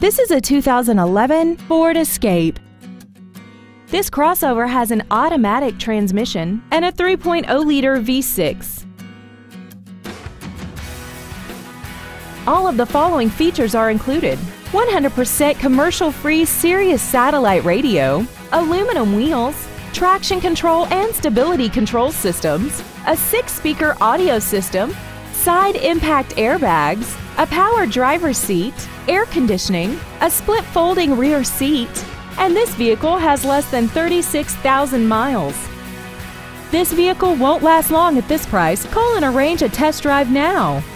This is a 2011 Ford Escape. This crossover has an automatic transmission and a 3.0-liter V6. All of the following features are included: 100% commercial-free Sirius satellite radio, aluminum wheels, traction control and stability control systems, a 6-speaker audio system, side impact airbags, a power driver's seat, air conditioning, a split folding rear seat, and this vehicle has less than 36,000 miles. This vehicle won't last long at this price. Call and arrange a test drive now.